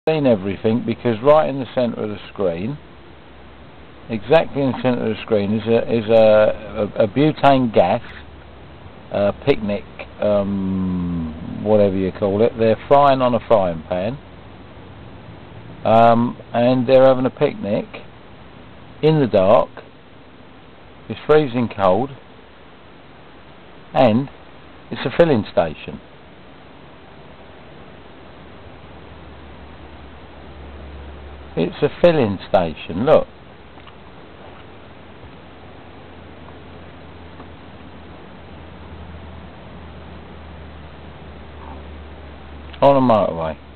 seen everything, because right in the centre of the screen, exactly in the centre of the screen, is a butane gas picnic, whatever you call it. They're frying on a frying pan, and they're having a picnic in the dark. It's freezing cold, and it's a filling station. It's a filling station, look. On a motorway.